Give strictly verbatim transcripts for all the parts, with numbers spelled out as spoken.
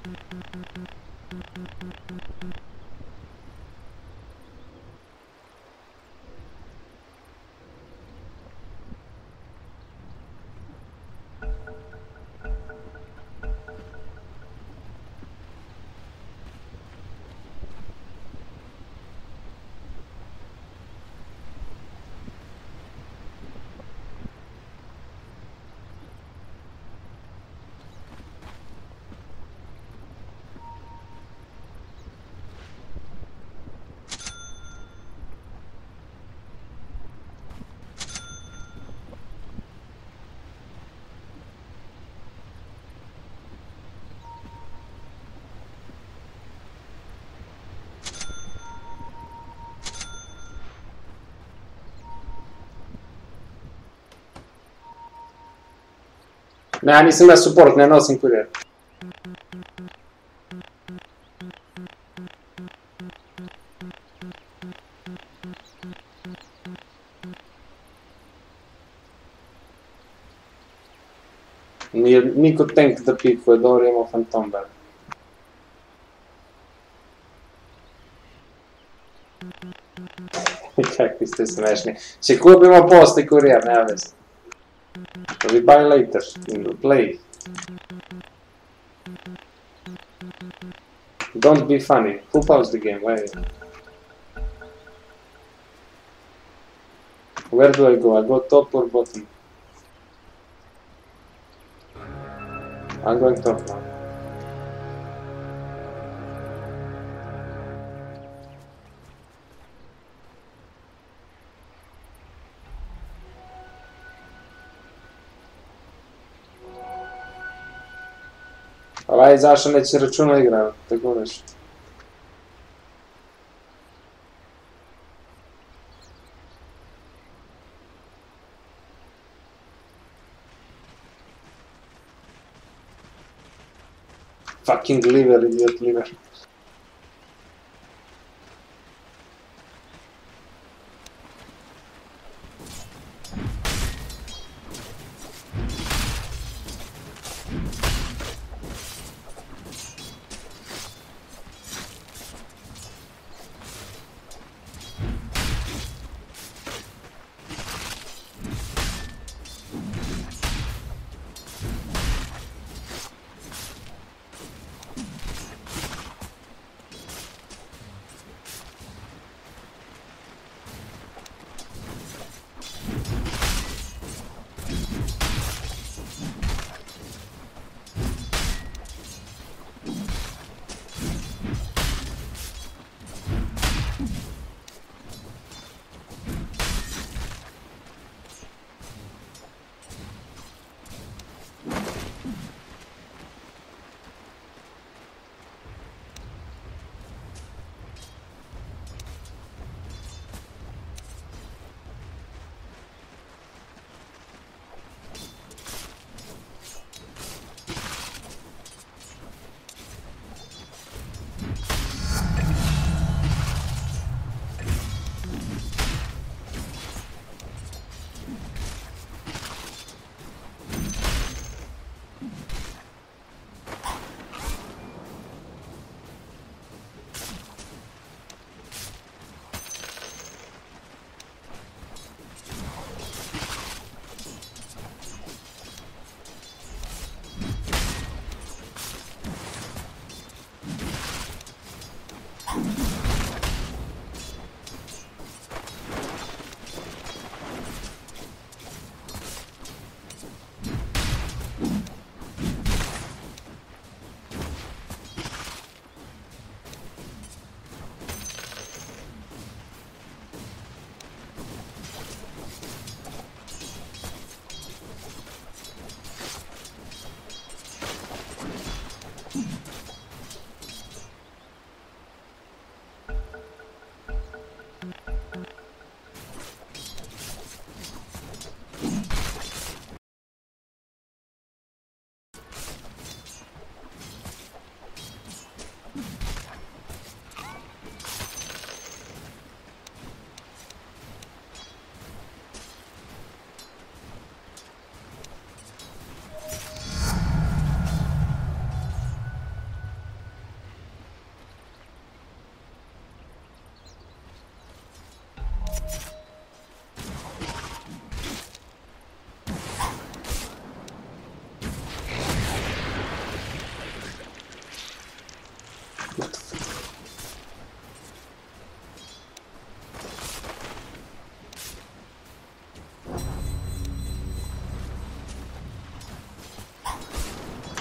Ne, nisem na support, ne nosim kurier. Niko tank da pikuje, dobro imamo fantom bar. Kakvi ste smešni. Če kupimo posti kurier, nema veze. We buy later, in the play. Don't be funny. Who paused the game? Where? Where do I go? I go top or bottom? I'm going top now. Ovaj zašto neće računa igra, tako nešto. Fucking liver, idiot liver.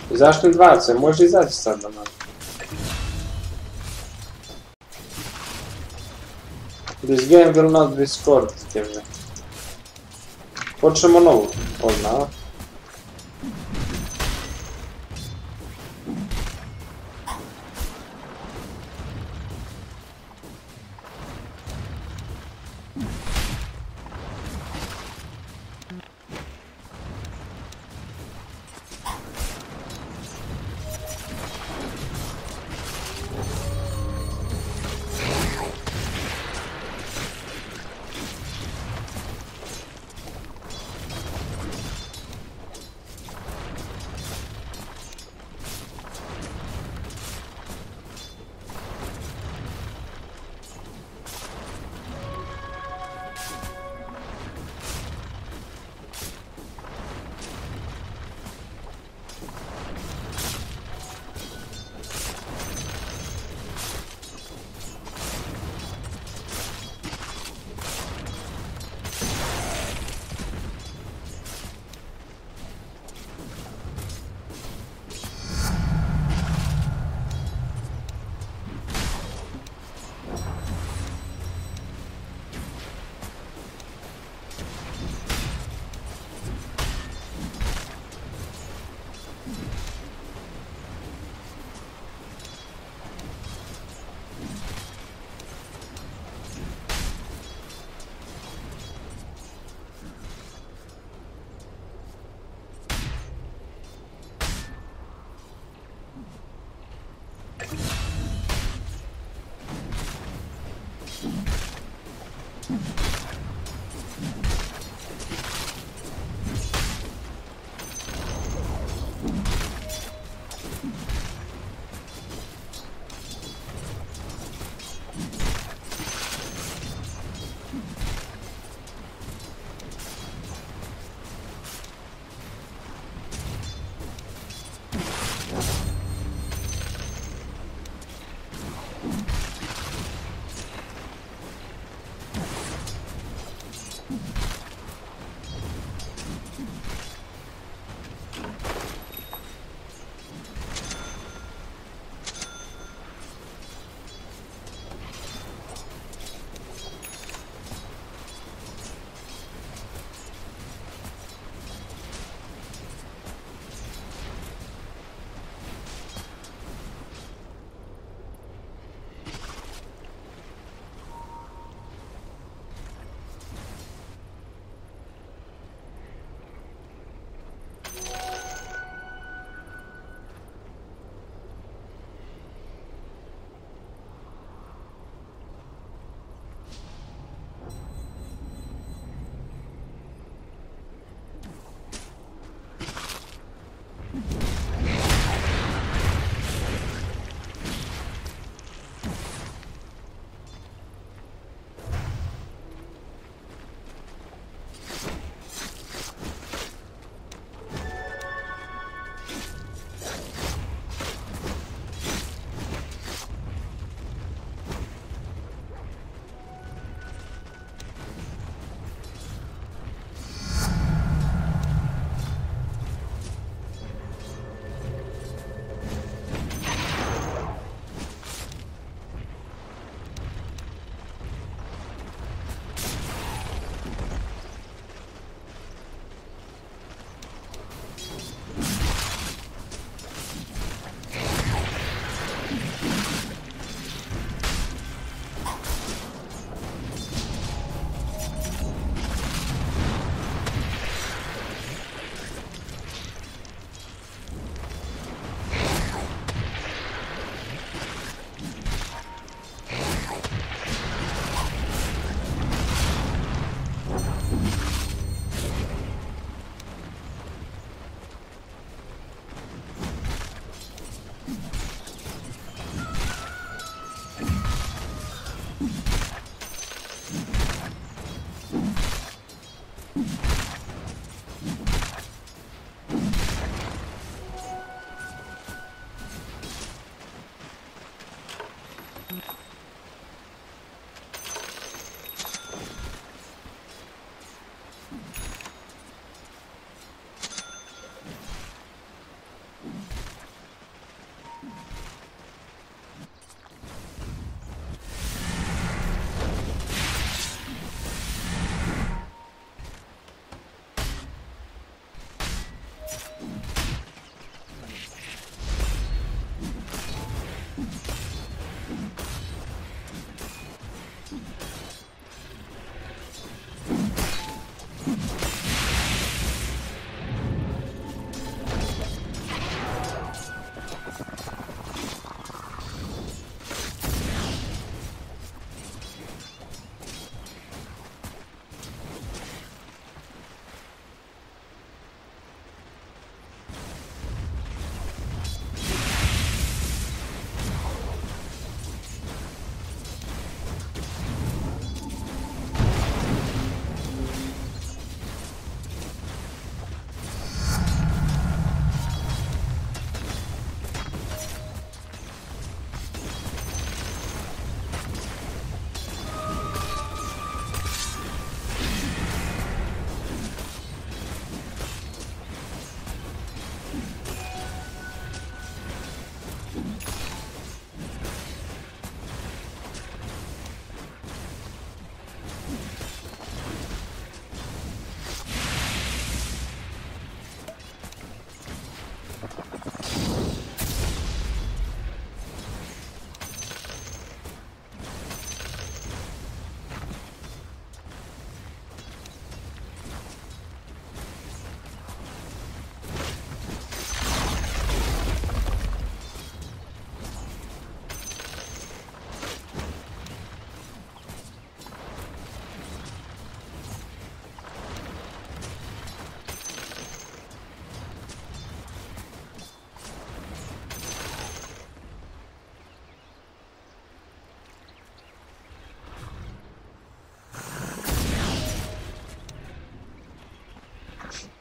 Zašto dvace? Može izaći sad da nam. This game will not be scored, kaže. Počnemo novu, odmah.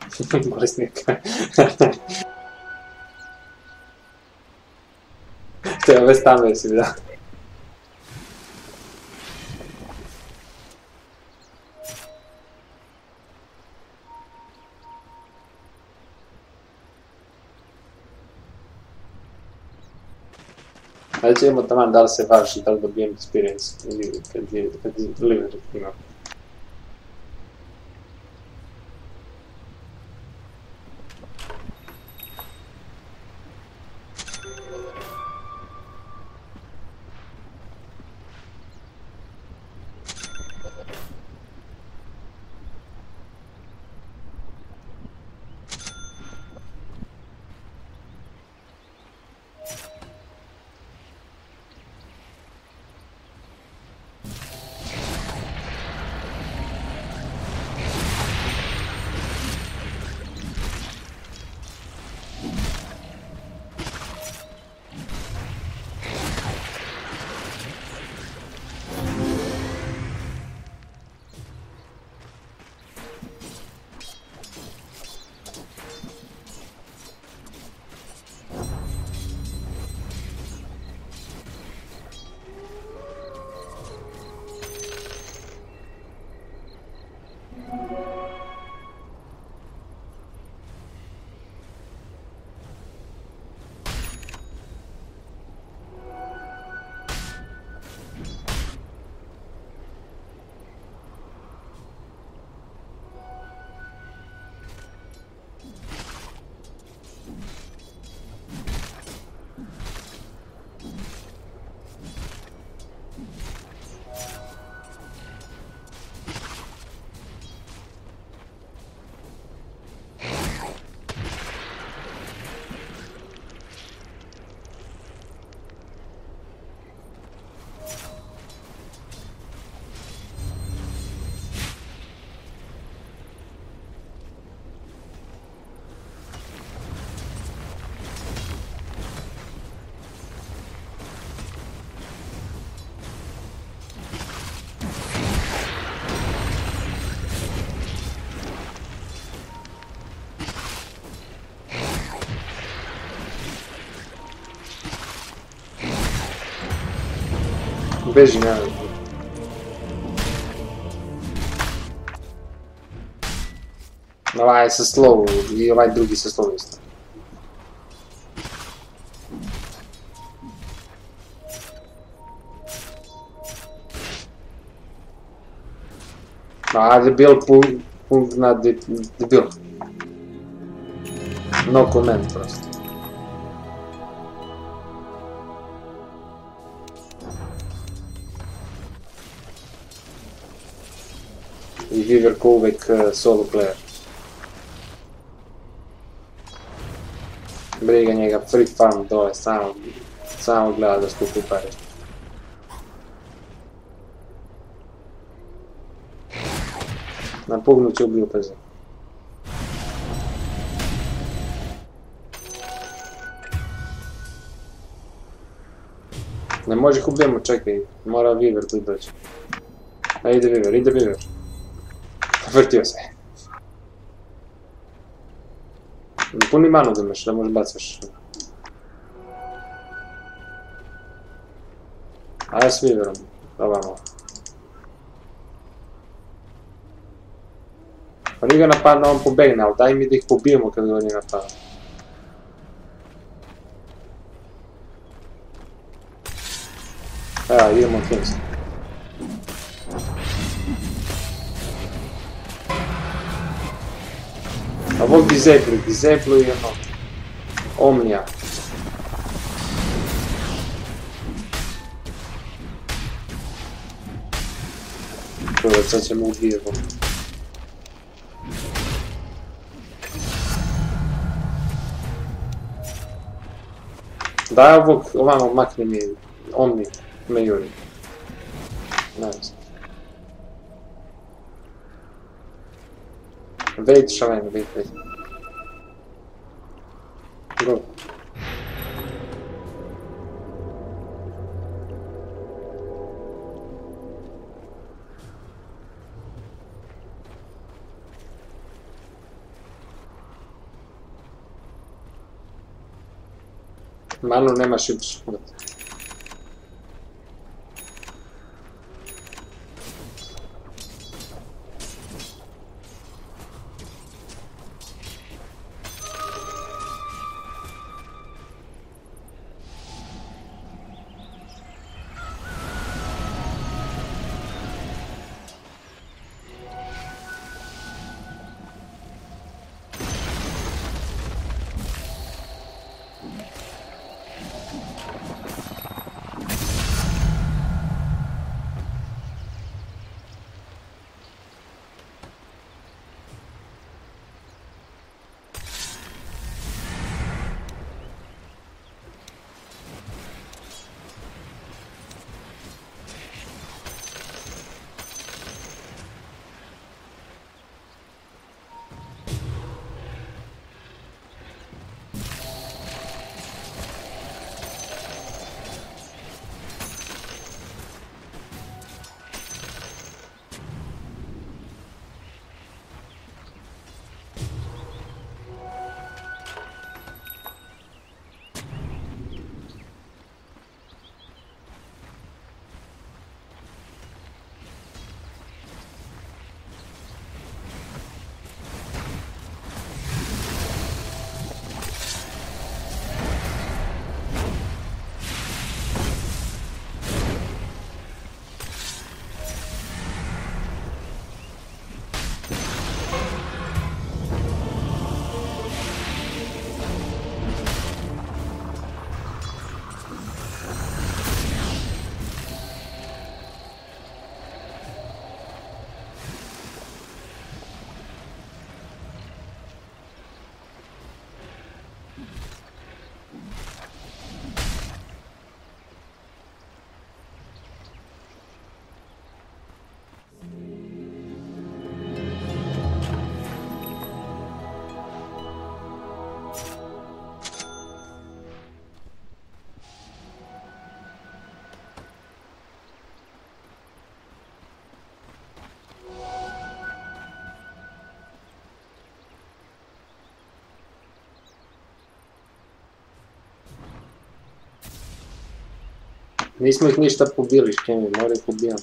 Bolesnika. To je ove stave si da. Ajde ćemo taman da li se važi, da li dobijem experience ili kad je, kad je liver ima. Beži na. Ovaj je sa slow i ovaj drugi sa slow isto. A debil punkt na debil. No comment prosto. I Viver ko uvek solo player. Briga njega, free farm dole, samo, samo gleda da skupi pare. Napugnut će ubiju peze. Ne može ih ubijemo, čekaj, mora Viver tu doći. A ide Viver, ide Viver. Vrtio se. Puni manu da imaš, da možeš bacaš. A ja s Viverom, ovamo. Pa nije ga napadno, on pobegne, ali daj mi da ih pobijemo kad ga nije napadno. Evo, idemo Kings. A ovog disablu, disablu i ono... Omnija. Dobro, sad ćemo ubijemo. Daj ovog, ovamo makni mi, Omni, me juri. Nice. Wait, Shaman, wait, wait. Go. Manu nemaš jutro smrt. Nismo ih ništa pobili, škemi, mora ih ubijamo.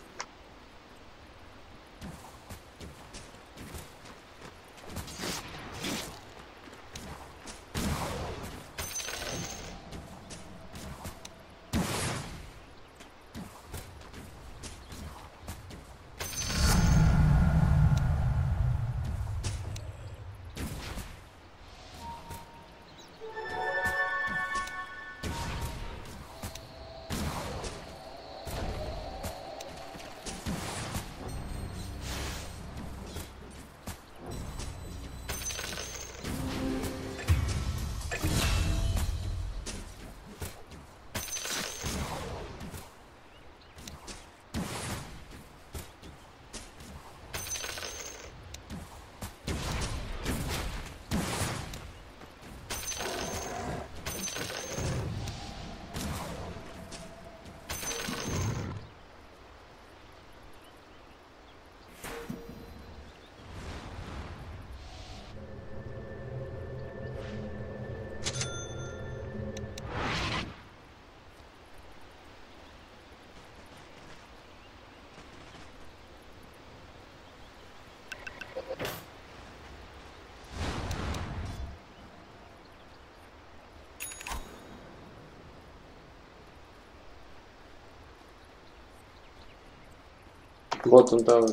Bottom tower.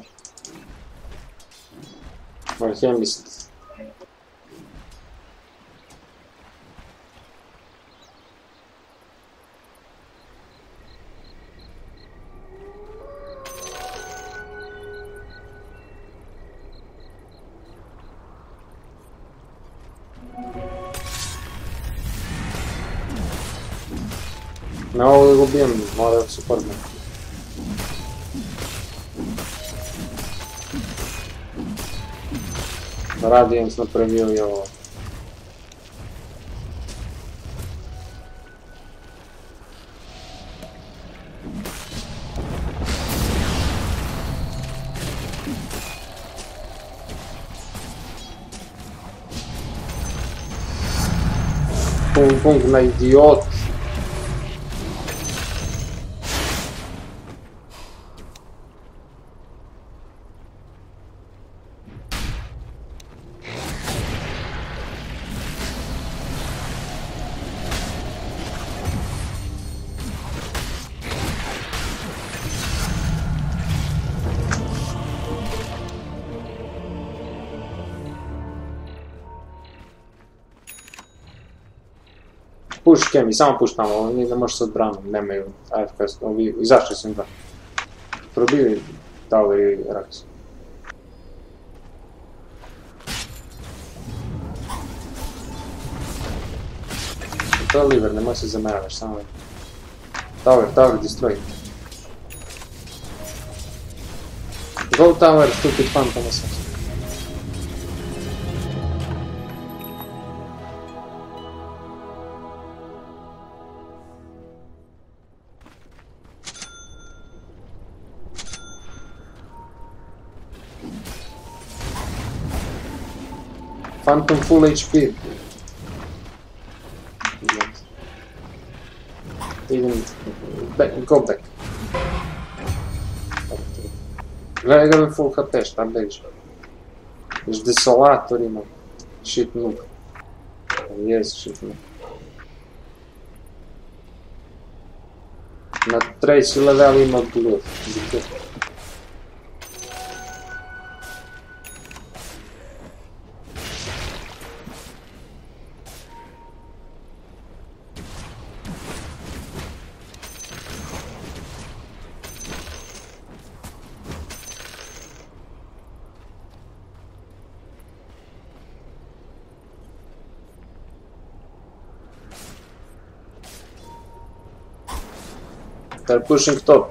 Alchemist. Ne ovo da ga ubijem, mora da se padne. Radiant napravio i ovo. pung pung na idiot. Puš Kemi, samo puš tamo, oni ne može se odbraniti, nemaju A F K, ovi, izašli su im dva. Probili Tower i Rax. To je liver, nemoj se zameravaš, samo... Tower, Tower, destroy. Go Tower, stupid phantom assassin. Phantom full H P. Even back, go back. Gledaj ga full H P, šta beži? Još desolator ima. Shit noob. Yes, shit noob. Na treći level ima blue. They're pushing top.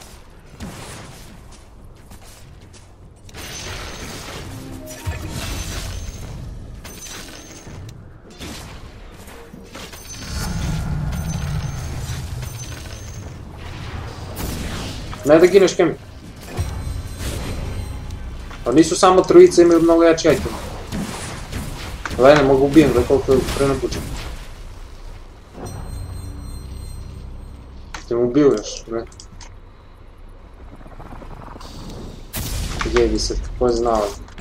Ne da gineš Kemi. Pa nisu samo trojice, imaju mnogo jači item. Gledaj, ne mogu ubijem, gledaj koliko je prenabučen. Te mu ubio još, gledaj. Jebi se, ko je znao.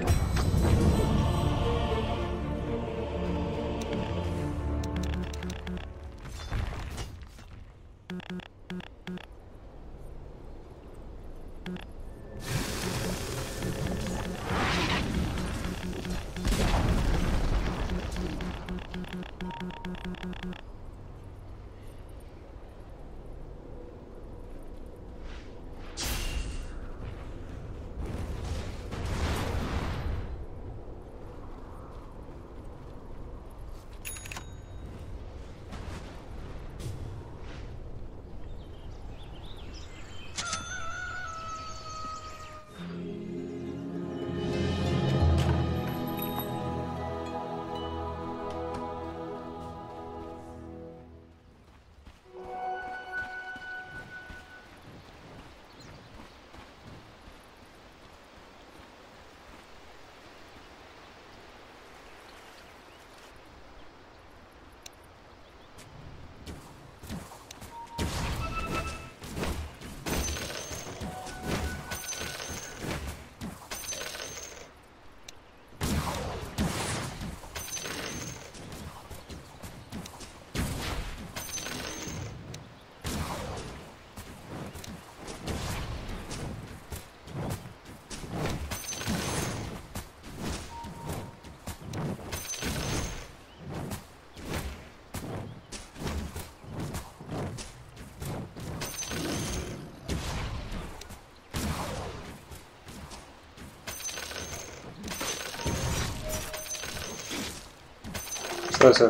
Što je sad?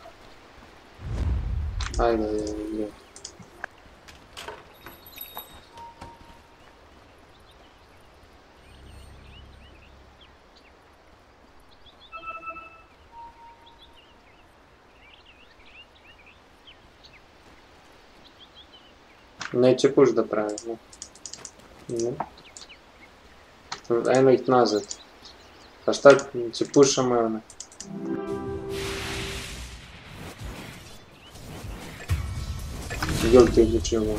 Ajde, ajde, ajde. Neće puš da pravi, ne? Ne. Ajmo ih nazad. Pa šta će pušamo ili ne? Gdje ti odlučio vam?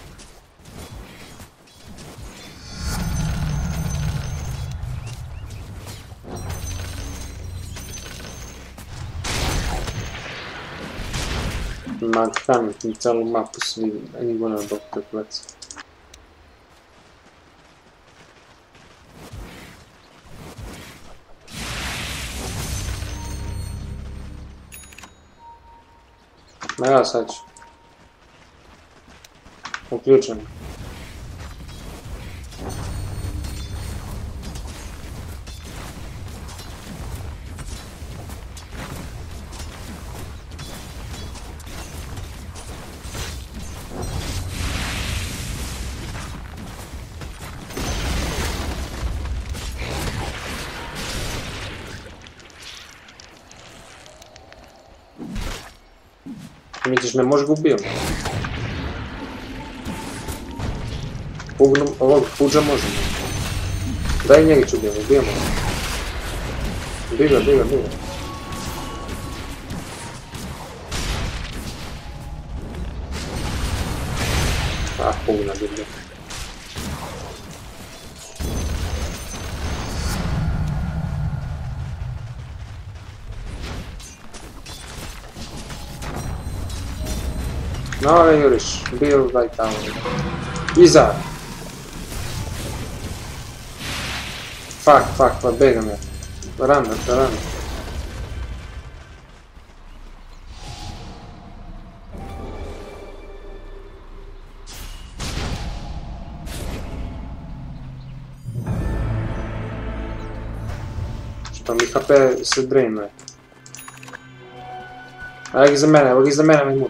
Ma hraniti celu mapu svi, a njih ona dok te pleci. Ma ja sad ću. Uključen. Misliš ne možeš ga ubijemo? Pugnom, ovog puđa možemo. Daj njega ću ubijemo, ubijemo. Biga, biga, biga. Ah, pugna, biga. No, ne juriš, bio daj tamo. Iza! Fuck, fuck, pa begam ja. Run, run. Što mi H P se drainuje. Evo ga iza mene, evo ga iza mene, mi muda.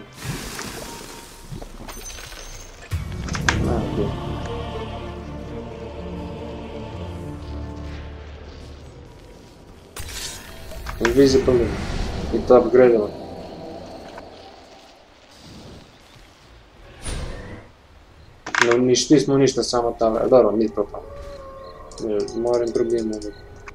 Invisible i to upgradealo. No, nismo ništa, samo tamo, dobro, mi propao. Moram problem ovdje.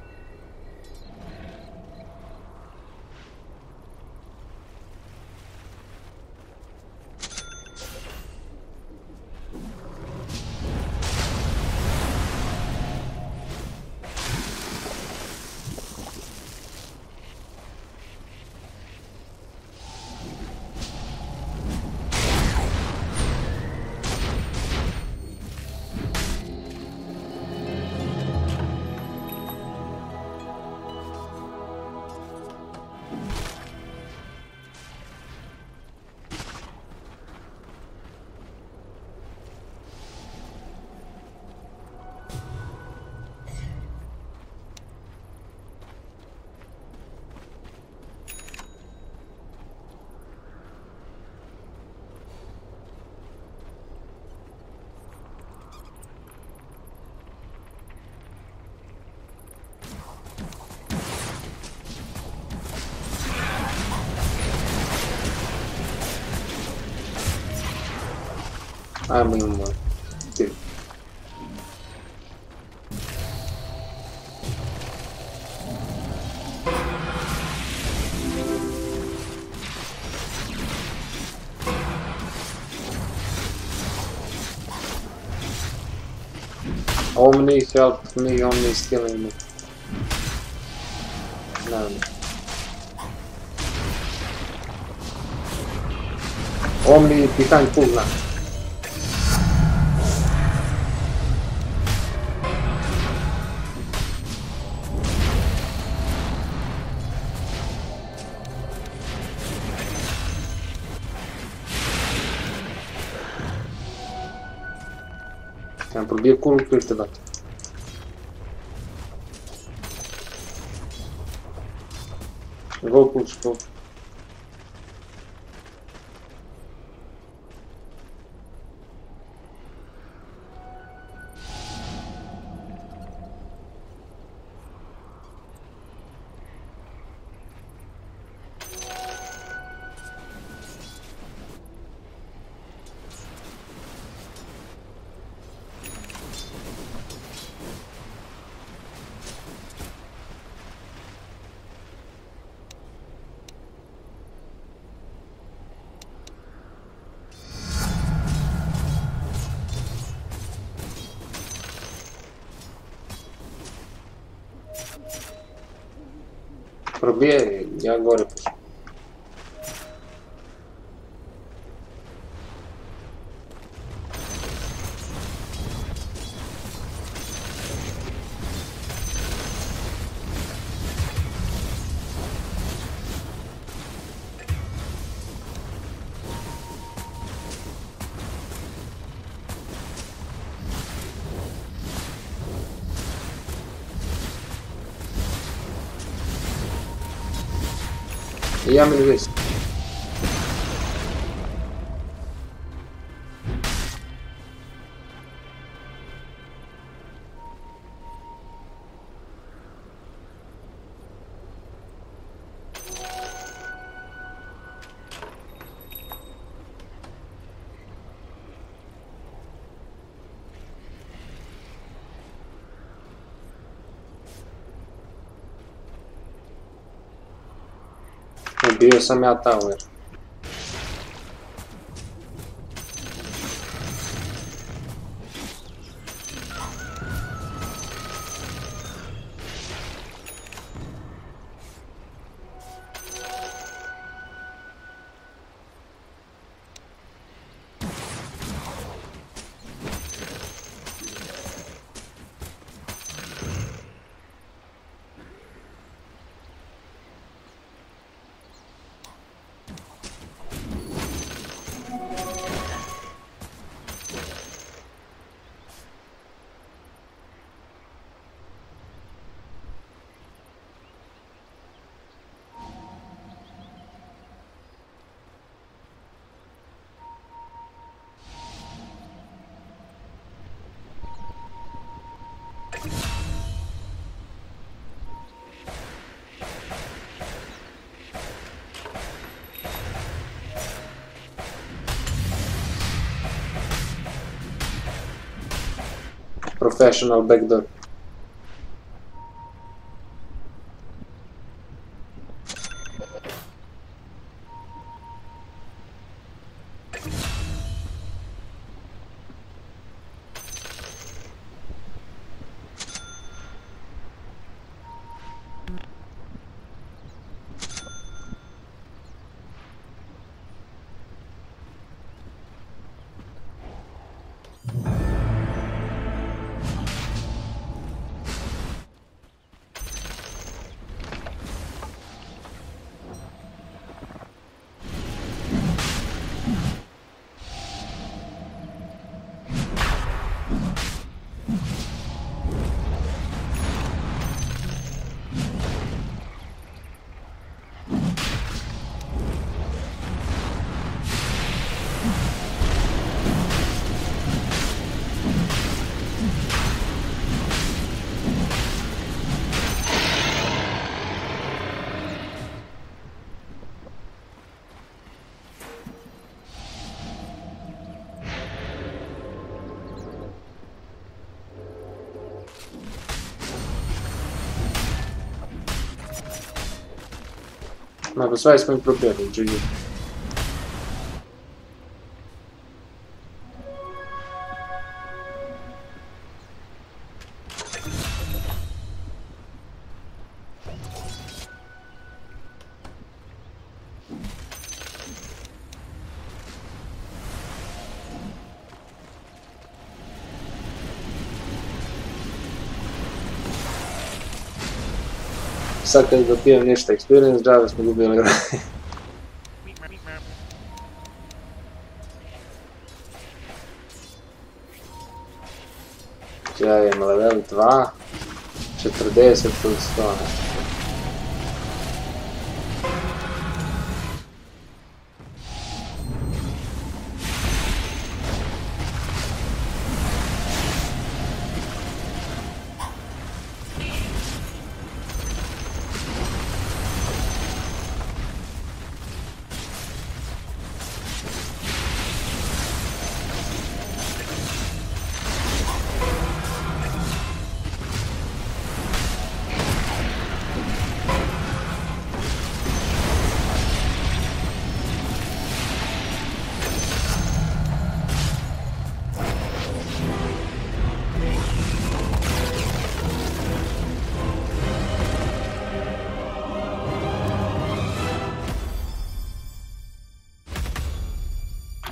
Ajmo imamo tim. Omni help me, Omni is killing me. Naravno. Omni behind Pugna. Am probio curul câte dată. Go push, go. Probije, ja gore pušim. يعمل ويست. Bio sam ja tower. Professional backdoor. Ma posłuchaj swoim problemem, czyli... Sad kad dobijem nešto experience, džava smo gubili vreme. Ja imam level dva, četrdeset plus sto.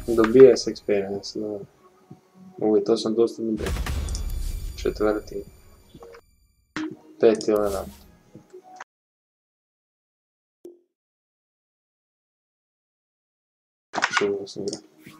Dobije se experience, da. Uj, to sam dosta dobro. Četvrti. Peti level. Čuo sam ga.